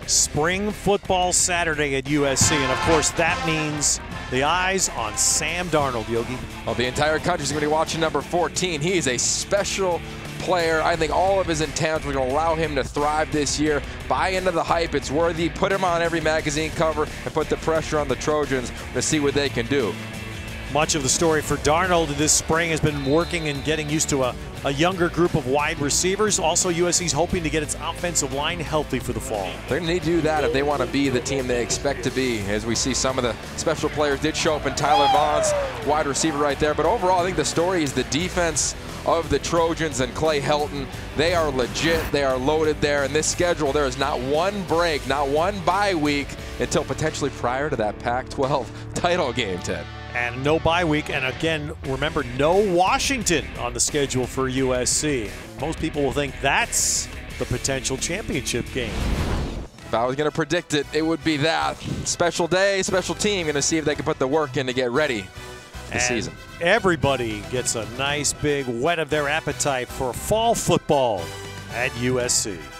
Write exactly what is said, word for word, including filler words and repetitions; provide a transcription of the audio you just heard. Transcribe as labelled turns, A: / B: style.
A: Spring football Saturday at U S C, and of course that means the eyes on Sam Darnold, Yogi.
B: Well, the entire country's going to be watching number fourteen. He is a special player. I think all of his intents are going to allow him to thrive this year. Buy into the hype. It's worthy. Put him on every magazine cover and put the pressure on the Trojans to see what they can do.
A: Much of the story for Darnold this spring has been working and getting used to a, a younger group of wide receivers. Also, U S C's hoping to get its offensive line healthy for the fall.
B: They're going to need to do that if they want to be the team they expect to be. As we see, some of the special players did show up in Tyler Vaughn's wide receiver right there. But overall, I think the story is the defense of the Trojans and Clay Helton. They are legit. They are loaded there. In this schedule, there is not one break, not one bye week until potentially prior to that Pac twelve title game, Ted.
A: And no bye week, and again, remember, no Washington on the schedule for U S C. Most people will think that's the potential championship game.
B: If I was going to predict it, it would be that. Special day, special team, going to see if they can put the work in to get ready this
A: and
B: season.
A: Everybody gets a nice big whet of their appetite for fall football at U S C.